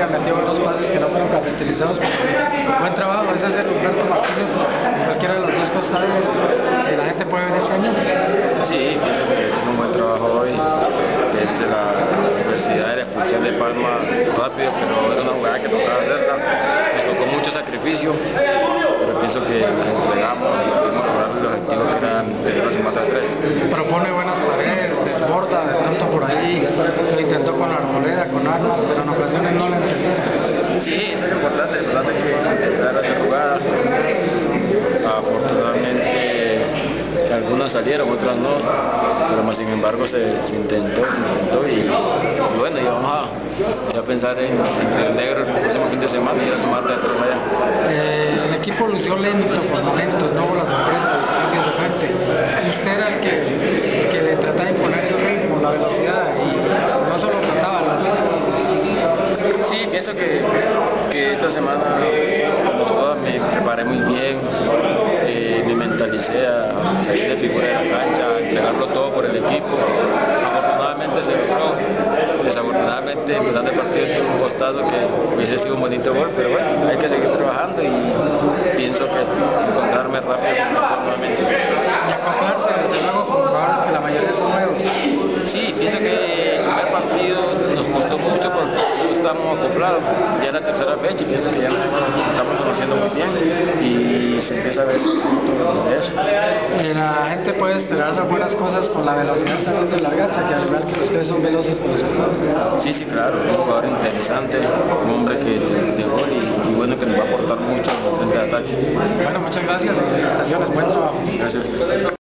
metió buenos pases que no fueron capitalizados. Buen trabajo, ese es el Humberto Martínez, cualquiera de los dos costales, la gente puede ver este año. Sí, pienso que es un buen trabajo hoy. La universidad de la expulsión de Palma rápido, pero era una jugada que tocaba hacerla. Nos tocó mucho sacrificio, pero pienso que entregamos y pudimos lograr el objetivo que era la semana 3. Propone buenas paredes, desborda de pronto por ahí, lo intentó con Arboleda, con Armas, pero en ocasiones no lo entendió. Sí, eso es lo importante que intentar hacer jugadas. Afortunadamente que algunas salieron, otras no, pero más sin embargo se intentó y bueno, y vamos a pensar en el negro el próximo fin de semana y la semana de 3 allá. El equipo lució lento por momentos, no hubo la sorpresa de los cambios de frente. Usted era el que le trataba de imponer el ritmo, la velocidad y no solo trataba, lo hacía. Sí, pienso que esta semana, como todas, me preparé muy bien, me mentalicé a salir de figura de la cancha, a entregarlo todo por el equipo. Afortunadamente se logró. Desafortunadamente empezando el partido tuvo un costazo que hubiese sido un bonito gol, pero bueno, hay que seguir trabajando y pienso que encontrarme rápido nuevamente. Y acoplarse desde luego con jugadores que la mayoría son nuevos. Sí, pienso que el primer partido nos costó mucho porque no estamos acoplados. Ya es la tercera fecha y pienso que ya nos estamos conociendo muy bien y se empieza a ver todo eso. La gente puede esperar buenas cosas con la velocidad también de Largacha, que al igual que ustedes son veloces por los costados. Sí, claro, es un jugador interesante, un hombre que de gol y bueno, que nos va a aportar mucho en el frente de ataque. Bueno, muchas gracias y felicitaciones, buen trabajo. Gracias a usted.